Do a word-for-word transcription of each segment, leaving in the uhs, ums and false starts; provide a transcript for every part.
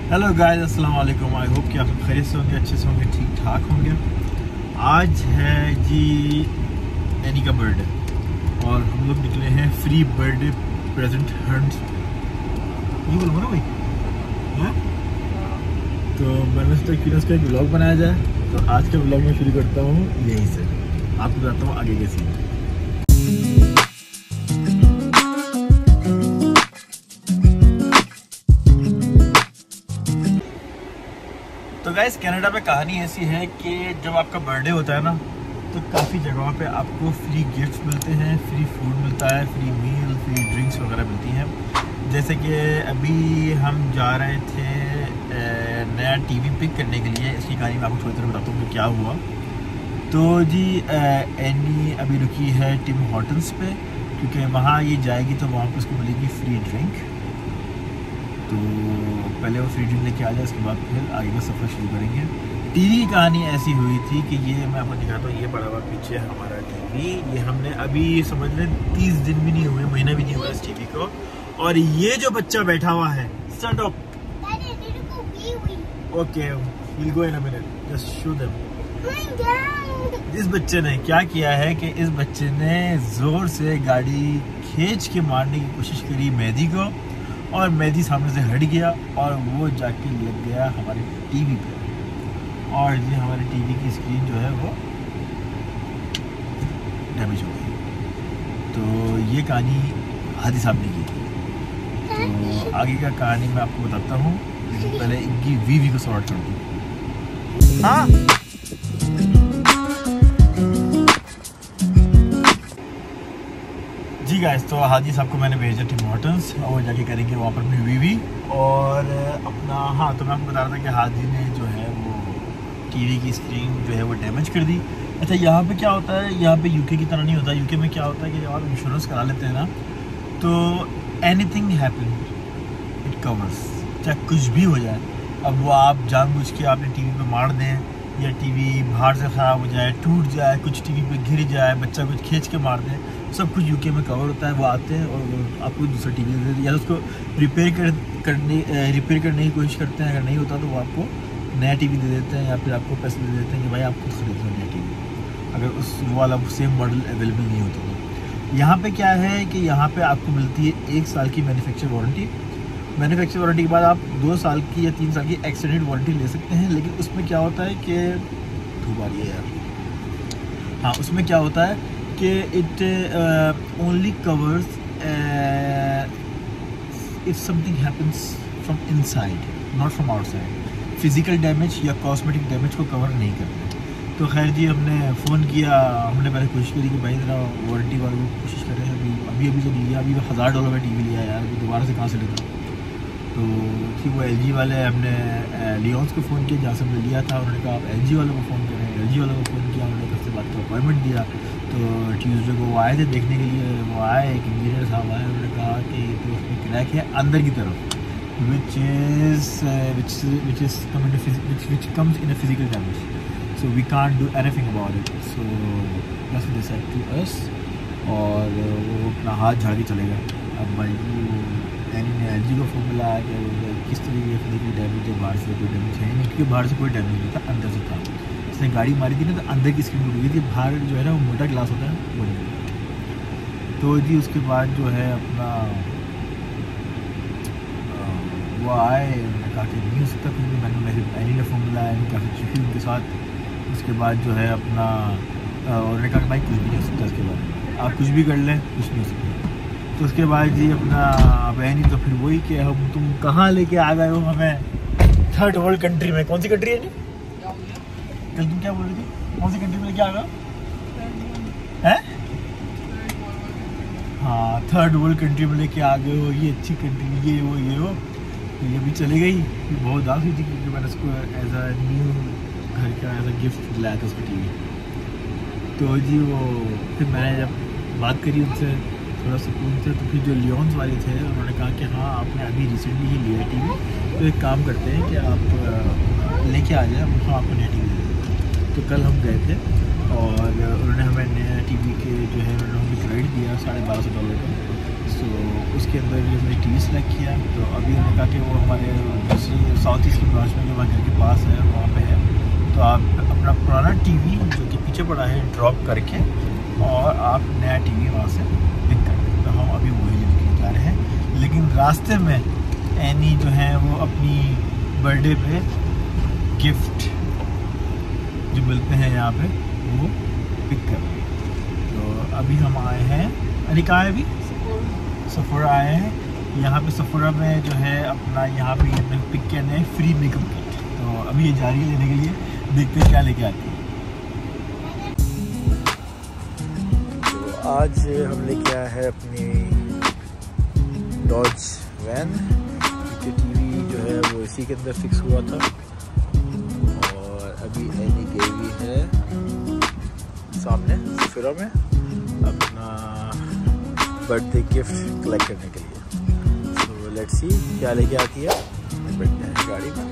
Hello guys, अस्सलाम वालेकुम। I hope कि आप सब खैरियत से होंगे, अच्छे से होंगे, ठीक ठाक होंगे। आज है जी एनी का बर्थडे और हम लोग निकले हैं फ्री बर्थडे प्रेजेंट हंट। ये बोलो ना भाई, हाँ? तो मैंने सोचा कि उसका एक व्लॉग बनाया जाए, तो आज के व्लॉग में शुरू करता हूँ यहीं से। आपको बताता हूँ आगे के सीन। तो गाइस, कनाडा में कहानी ऐसी है कि जब आपका बर्थडे होता है ना, तो काफ़ी जगहों पे आपको फ्री गिफ्ट्स मिलते हैं, फ्री फूड मिलता है, फ्री मील, फ्री ड्रिंक्स वगैरह मिलती हैं। जैसे कि अभी हम जा रहे थे नया टीवी पिक करने के लिए। इसकी कहानी मैं आपको थोड़ी देर बताता हूँ कि क्या हुआ। तो जी एनी अभी रुकी है टिम हॉर्टन्स पे, क्योंकि वहाँ ये जाएगी तो वहाँ पर उसको मिलेगी फ्री ड्रिंक। तो पहले वो फ्री ड्रिंक लेके आ जाए, उसके बाद फिर आगे का सफ़र शुरू करेंगे। टीवी की कहानी ऐसी हुई थी कि ये मैं आपको दिखाता हूँ, ये पड़ा हुआ पीछे हमारा टीवी। ये हमने अभी समझ लें तीस दिन भी नहीं हुए, महीना भी नहीं हुआ इस टीवी को। और ये जो बच्चा बैठा हुआ है, stand up. Okay, will go in a minute, just show them. इस बच्चे ने क्या किया है कि इस बच्चे ने जोर से गाड़ी खींच के मारने की कोशिश करी मेहदी को, और मेहदी सामने से हट गया और वो जाके लग गया हमारे टीवी पे। और ये हमारे टीवी की स्क्रीन जो है वो डैमेज हो गई। तो ये कहानी हादी साहब ने की थी। तो आगे का कहानी मैं आपको बताता हूँ, लेकिन पहले इनकी वीवी को सॉर्ट कर दूँ। हाँ, जी गाइस, तो हादी साहब को मैंने भेजा टिम हॉर्टन्स, और वो जाके करेंगे वहाँ पर अपनी वीवी और अपना। हाँ, तो मैं आपको बता रहा था कि हादी ने जो है वो टीवी की स्क्रीन जो है वो डैमेज कर दी। अच्छा, यहाँ पे क्या होता है, यहाँ पे यूके की तरह नहीं होता। यूके में क्या होता है कि जब आप इंश्योरेंस करा लेते हैं ना, तो एनीथिंग हैपन इट कवर्स, चाहे कुछ भी हो जाए। अब वो आप जानबूझ के आपने टीवी पे मार दें, या टीवी बाहर से ख़राब हो जाए, टूट जाए, कुछ टीवी पे गिर जाए, बच्चा कुछ खींच के मार दे, सब कुछ यूके में कवर होता है। वो आते हैं और वो आपको दूसरा टीवी दे देते हैं, या उसको रिपेयर कर करने रिपेयर करने की कोशिश करते हैं। अगर नहीं होता तो वो आपको नया टीवी दे देते हैं, या फिर आपको पैसे दे देते हैं कि भाई आप खुद खरीद लो नया टीवी, अगर उस वो वाला सेम मॉडल अवेलेबल नहीं होता तो। यहाँ पे क्या है कि यहाँ पे आपको मिलती है एक साल की मैन्युफैक्चर वारंटी। मैन्युफैक्चर वारंटी के बाद आप दो साल की या तीन साल की एक्सटेंडेड वारंटी ले सकते हैं। लेकिन उसमें क्या होता है कि धूप आ रही है यार। हाँ, उसमें क्या होता है कि it only covers if something happens from inside, not from outside. Physical damage या कॉस्मेटिक डैमेज को कवर नहीं करते। तो खैर जी, हमने फ़ोन किया, हमने पहले कोशिश करी कि भाई ज़रा वारंटी वालों को कोशिश करें। अभी अभी अभी तो लिया, अभी हज़ार डॉलर का टीवी लिया यार, अभी दोबारा से कहाँ से लेता। तो ठीक, वो एल जी वाले, हमने लियोन्स को फ़ोन किया जहाँ से हमने लिया था। उन्होंने कहा आप एल जी वालों को फ़ोन करें। एल जी वालों को फ़ोन किया, उन्होंने उसके बाद तो अपॉइंटमेंट दिया। तो ट्यूसडे को वो आए थे देखने के लिए। वो आए, एक इंजीनियर साहब आए, उन्होंने कहा कि तो उसमें क्रैक है अंदर की तरफ, which is which which is which comes in a physical damage, so we can't do anything about it. So that's what they said to us, और वो अपना हाथ झाड़ के चले गए। अब भाई एनी ने एल जी को फ़ोन मिलाया कि किस तरीके की फिजिकल डैमेज है, बाहर से कोई डैमेज है नहीं, क्योंकि बाहर से कोई डैमेज नहीं था, अंदर से था। उसने गाड़ी मारी थी ना, तो अंदर की स्क्रीन टूट गई थी, बाहर जो है ना वो मोटा ग्लास होता है वो नहीं। तो जी उसके बाद जो है अपना वो आए, उन्होंने कहा कि नहीं हो सकता कुछ भी। मैंने मेरे एनी ने फ़ोन मिलाया, काफ़ी खुशी हुई उनके साथ। उसके बाद जो है अपना उन्होंने कहा कि भाई कुछ भी नहीं हो सकता, इसके बाद आप कुछ भी कर लें, कुछ नहीं हो सकता। तो उसके बाद जी अपना बहनी, तो फिर वही कि हम तुम कहाँ लेके आ गए हो हमें, थर्ड वर्ल्ड कंट्री में। कौन सी कंट्री है जी? कल तुम क्या बोल रही थी, कौन सी कंट्री में लेके आ गए हैं? हाँ, थर्ड वर्ल्ड कंट्री में लेके आ गए हो, ये अच्छी कंट्री, ये वो ये वो। तो ये भी चली गई, ये बहुत उदास हुई थी, क्योंकि मैंने उसको एज अ न्यू घर का एज अ गिफ्ट दिलाया था उसको टीवी। तो जी वो फिर मैंने जब बात करी उनसे, थोड़ा सुकून थे। तो फिर जो लियोन्स वाले थे उन्होंने कहा कि हाँ आपने अभी रिसेंटली ही लिया टीवी, तो एक काम करते हैं कि आप लेके आ जाए, हम आपको नया टीवी दे देते। तो कल हम गए थे और उन्होंने हमें नया टीवी के जो है उन्होंने हमें क्रेडिट दिया साढ़े बारह सौ डॉलर का। सो उसके अंदर हमने टी वी सेलेक्ट किया। तो अभी उन्होंने कहा कि वो हमारे दूसरी साउथ ईस्ट की ब्रांच में जो हमारे घर के पास है वहाँ पे है, तो आप अपना पुराना टीवी जो कि पीछे पड़ा है ड्रॉप करके और आप नया टीवी वहाँ से पिक कर दें। तो हम अभी वही लेके जा रहे हैं, लेकिन रास्ते में एनी जो है वो अपनी बर्थडे पे गिफ्ट जो मिलते हैं यहाँ पे वो पिक कर रहे हैं। तो अभी हम आए हैं, अरे कहाँ है अभी सफोरा आए हैं। यहाँ पे सफोरा में जो है अपना यहाँ पे ये पिक करने हैं फ्री मेकअप किट। तो अभी ये जा रही है लेने के लिए, देखते हैं क्या लेके आती है। तो आज हम लेके आए हैं अपनी डॉज वैन, क्योंकि टीवी जो है वो इसी के अंदर फिक्स हुआ था। और अभी एनी गई हुई है सामने सफोरा में अपना बर्थडे गिफ्ट कलेक्ट करने के लिए। तो लेट्स सी क्या लेके आती है। बैठते हैं गाड़ी में।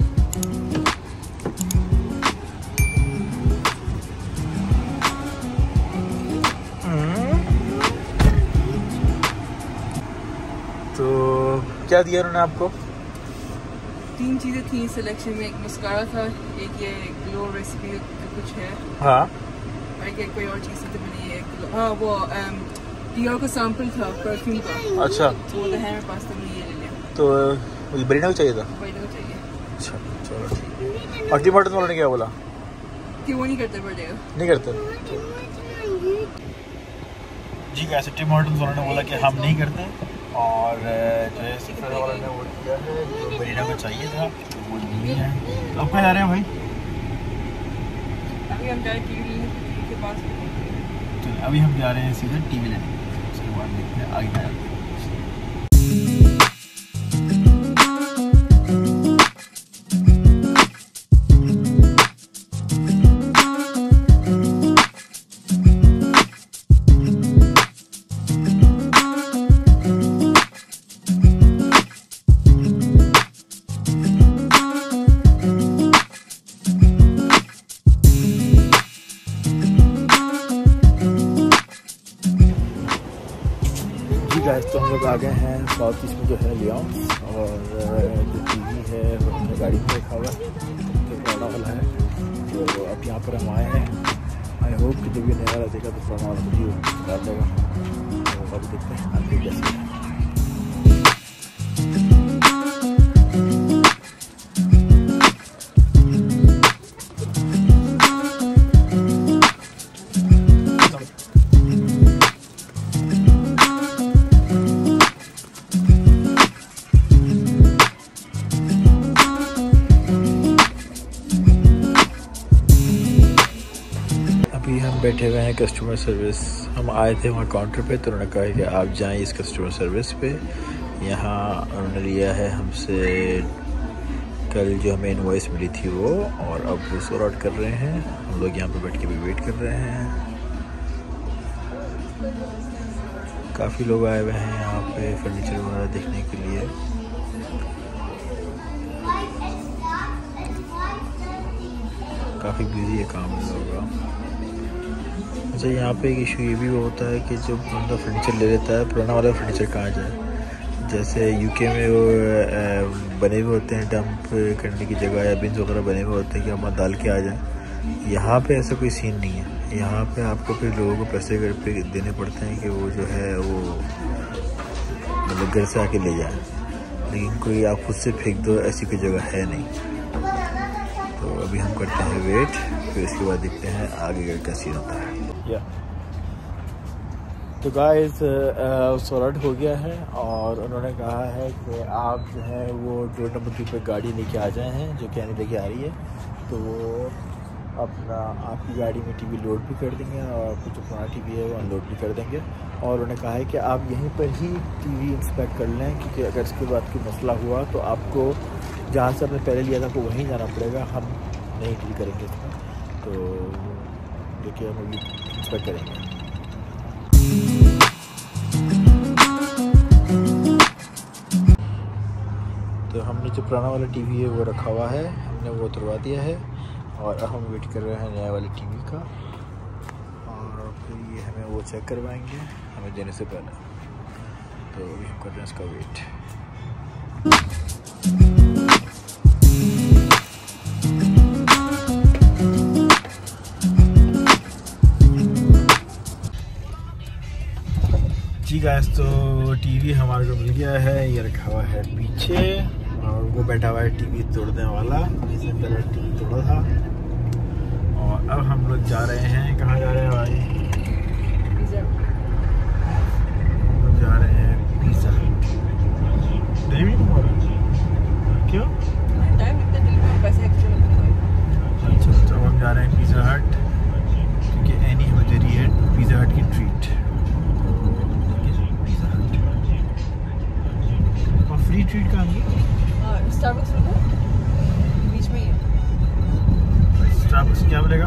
तो क्या दिया उन्होंने आपको? तीन चीज़ें थी सिलेक्शन में, एक मस्कारा था, एक ये ग्लो रेसिपी का कुछ है, हाँ, और एक कोई और चीज़ थी। तो मैंने ये हाँ वो डियोर का सैंपल था परफ्यूम का। अच्छा, तो वो तो है मेरे पास, तो मैंने ये ले लिया। तो बरीना को चाहिए था? बरीना को चाहिए। अच्छा चलो ठीक। और टीम वालों ने क्या बोला कि वो नहीं करते बर्थडे का? नहीं करते जी। कैसे टीम हॉर्टन्स वालों ने बोला कि हम नहीं करते, और जो है सफेरा वालों ने वो किया है जो बरीना को चाहिए था तो वो नहीं है। अब कहाँ जा रहे हैं भाई? अभी हम जा रहे टीवी के पास। चलिए अभी हम जा रहे हैं सीधे टीवी लेने, उसके बाद देखते हैं आगे क्या जाते हैं। तो हम लोग आ गए हैं साउथ ईस्ट में जो है लियोंस, और जो टीवी है वो अपने गाड़ी में रखा हुआ है, पुराना वाला है। तो अब यहाँ पर हम आए हैं। आई होप कि जब ये नया वाला देगा तो पुराना वाला मुझे डाल देगा। तो अभी देखते हैं आगे कैसे है। बैठे हुए हैं कस्टमर सर्विस। हम आए थे वहाँ काउंटर पे, तो उन्होंने कहा कि आप जाएं इस कस्टमर सर्विस पे। यहाँ उन्होंने लिया है हमसे कल जो हमें इनवॉइस मिली थी वो, और अब वो सॉर्ट आउट कर रहे हैं। हम लोग यहाँ पे बैठ के भी वेट कर रहे हैं। काफ़ी लोग आए हुए हैं यहाँ पे फर्नीचर वगैरह देखने के लिए। काफ़ी बिजी है काम में लोगों का। अच्छा, यहाँ पे एक इशू ये भी होता है कि जब बंदा फर्नीचर ले लेता है, पुराना वाला फर्नीचर कहाँ जाए। जैसे यूके में वो बने हुए होते हैं डंप करने की जगह, या बिन्स वगैरह बने हुए होते हैं कि हम डाल के आ जाएं। यहाँ पे ऐसा कोई सीन नहीं है। यहाँ पे आपको फिर लोगों को पैसे घर पे देने पड़ते हैं कि वो जो है वो मतलब घर से आके ले जाए, लेकिन कोई आप खुद से फेंक दो ऐसी कोई जगह है नहीं। तो अभी हम करते हैं वेट, फिर इसके बाद देखते हैं आगे का सीन होता है। या तो गाइस सॉर्ट हो गया है, और उन्होंने कहा है कि आप जो है वो जो नंबर टू पे गाड़ी लेके आ जाए हैं, जो कहने लेके आ रही है, तो वो अपना आपकी गाड़ी में टीवी लोड भी कर देंगे, और कुछ जो पुराना टीवी है वो अनलोड भी कर देंगे। और उन्होंने कहा है कि आप यहीं पर ही टीवी इंस्पेक्ट कर लें, क्योंकि अगर इसके बाद कोई मसला हुआ तो आपको जहाँ से आपने पहले लिया था आपको वहीं जाना पड़ेगा, हम नहीं डील करेंगे इसमें। तो देखिए हम अभी इंस्पेक्ट करेंगे। तो हमने जो पुराना वाला टीवी है वो रखा हुआ है, हमने वो उतरवा दिया है, और अब हम वेट कर रहे हैं नया वाले टीवी का, और फिर ये हमें वो चेक करवाएंगे हमें देने से पहले। तो अभी हम कर रहे हैं इसका वेट। जी गाइस, तो टीवी हमारे को मिल गया है, ये रखा हुआ है पीछे और वो बैठा हुआ है टीवी तोड़ने वाला, जिसने पहले टीवी तोड़ा था। और अब हम लोग जा रहे हैं, कहाँ जा रहे हैं भाई? हम लोग जा रहे हैं पिज़्ज़ा हट। नहीं भी क्यों? अच्छा, तो हम जा रहे हैं पिज़्ज़ा हट क्योंकि एनी हमें दे रही है पिज़्ज़ा हट की ट्रीट। फ्री ट्रीट कहाँ है? स्टारबक्स बीच में ही है। स्टारबक्स क्या मिलेगा?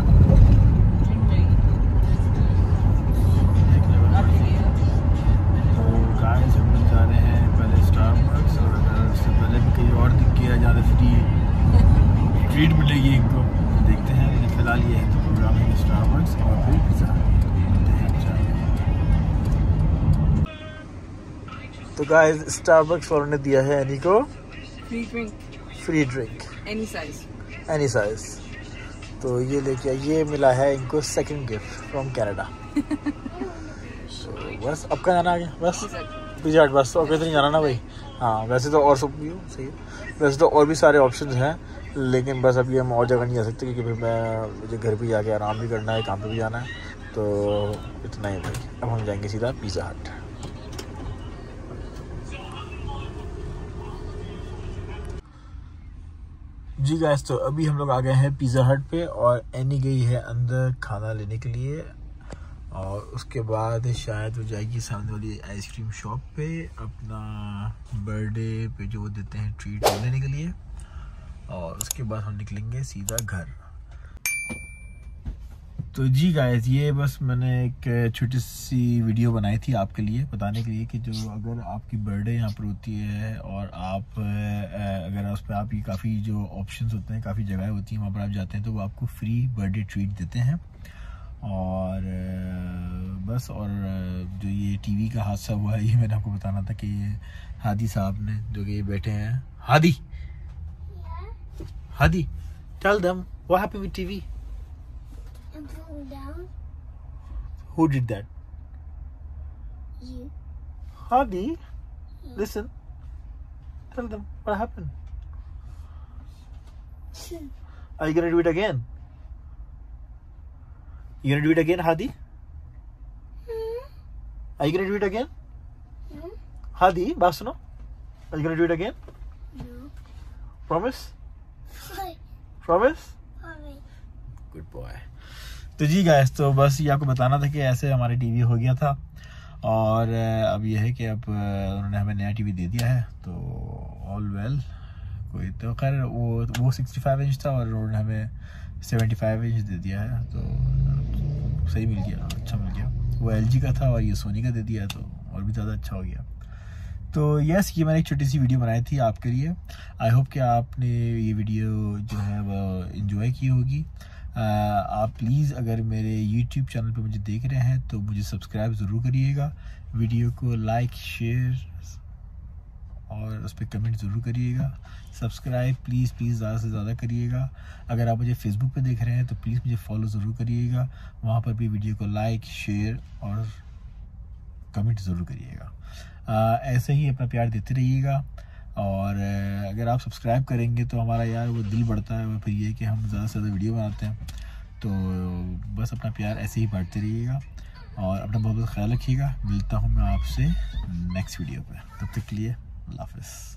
तो गाइस हम लोग जा रहे हैं पहले स्टारबक्स, और अगर उससे पहले भी कहीं और दिख गया ज़्यादा फ्री ट्रीट मिलेगी इनको, देखते हैं। लेकिन फिलहाल ये है तो प्रोग्राम है स्टारबक्स और फिर पिज़्ज़ा। तो गाइस स्टारबक्स वालों ने दिया है एनी को free drink, free drink any size, any size. तो ये लेके ये मिला है इनको सेकंड गिफ्ट फ्रॉम कनाडा। तो बस अब कहाँ जाना आगे? बस पिज़्ज़ा हट बस, और कहीं नहीं जाना ना भाई। हाँ वैसे तो और सब भी सही है, वैसे तो और भी सारे ऑप्शंस हैं, लेकिन बस अभी हम और जगह नहीं जा सकते क्योंकि फिर मैं मुझे घर पे जाके आराम भी करना है, काम पे भी जाना है। तो इतना ही भाई, अब हम जाएंगे सीधा पिज़्ज़ा हट। जी गाइस, तो अभी हम लोग आ गए हैं पिज़्ज़ा हट पे और एनी गई है अंदर खाना लेने के लिए, और उसके बाद शायद वो जाएगी सामने वाली आइसक्रीम शॉप पे अपना बर्थडे पे जो वो देते हैं ट्रीट लेने के लिए, और उसके बाद हम निकलेंगे सीधा घर। तो जी गाइस, ये बस मैंने एक छोटी सी वीडियो बनाई थी आपके लिए, बताने के लिए कि जो अगर आपकी बर्थडे यहाँ पर होती है और आप अगर उस पर आपकी काफ़ी जो ऑप्शंस होते हैं, काफ़ी जगह होती हैं, वहाँ पर आप जाते हैं तो वो आपको फ्री बर्थडे ट्रीट देते हैं। और बस, और जो ये टीवी का हादसा हुआ है, ये मैंने आपको बताना था कि ये हादी साहब ने, जो कि ये बैठे हैं, Hadi Hadi tell them what happened with TV. Down. Who did that? You. Hadi, listen. Tell them what happened. Are you gonna do it again? You gonna do it again, Hadi? Hmm? Are you gonna do it again? No. Hadi, baat suno. Are you gonna do it again? No. Promise? Sorry. Promise? Sorry. Good boy. तो जी guys, तो बस ये आपको बताना था कि ऐसे हमारे टीवी हो गया था, और अब ये है कि अब उन्होंने हमें नया टीवी दे दिया है, तो ऑल वेल। कोई तो खैर वो वो सिक्सटी फाइव इंच था और उन्होंने हमें सेवेंटी फाइव इंच दे दिया है, तो सही मिल गया, अच्छा मिल गया। वो एलजी का था और ये सोनी का दे दिया है, तो और भी ज़्यादा अच्छा हो गया। तो यस, ये मैंने एक छोटी सी वीडियो बनाई थी आपके लिए। आई होप कि आपने ये वीडियो जो है वो इन्जॉय की होगी। Uh, आप प्लीज़ अगर मेरे यूट्यूब चैनल पे मुझे देख रहे हैं तो मुझे सब्सक्राइब ज़रूर करिएगा, वीडियो को लाइक शेयर और उस पर कमेंट ज़रूर करिएगा। सब्सक्राइब प्लीज़ प्लीज़ ज़्यादा से ज़्यादा करिएगा। अगर आप मुझे फेसबुक पे देख रहे हैं तो प्लीज़ मुझे फॉलो ज़रूर करिएगा, वहाँ पर भी वीडियो को लाइक शेयर और कमेंट ज़रूर करिएगा। uh, ऐसे ही अपना प्यार देते रहिएगा, और अगर आप सब्सक्राइब करेंगे तो हमारा यार वो दिल बढ़ता है, और फिर ये कि हम ज़्यादा से ज़्यादा वीडियो बनाते हैं। तो बस अपना प्यार ऐसे ही बांटते रहिएगा और अपना बहुत बहुत ख्याल रखिएगा। मिलता हूँ मैं आपसे नेक्स्ट वीडियो पे, तब तक के लिए अल्लाह हाफ़िज़।